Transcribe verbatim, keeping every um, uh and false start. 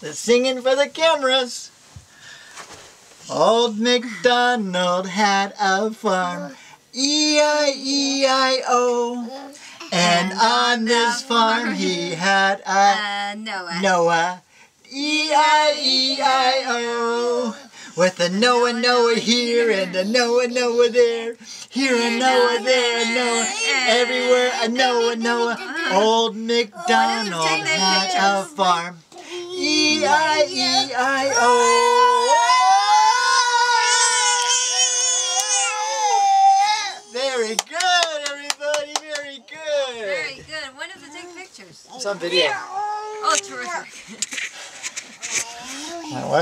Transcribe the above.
They're singing for the cameras. Old MacDonald had a farm, E I E I O. And on this farm he had a Uh, Noah. Noah, E I E I O. With a Noah, Noah here and a Noah, Noah there. Here a Noah, there a Noah. Everywhere a Noah, Noah. Old MacDonald had a farm, E I E I O. Very good, everybody. Very good. Very good. When does it take pictures? It's on video. Oh, terrific. My wife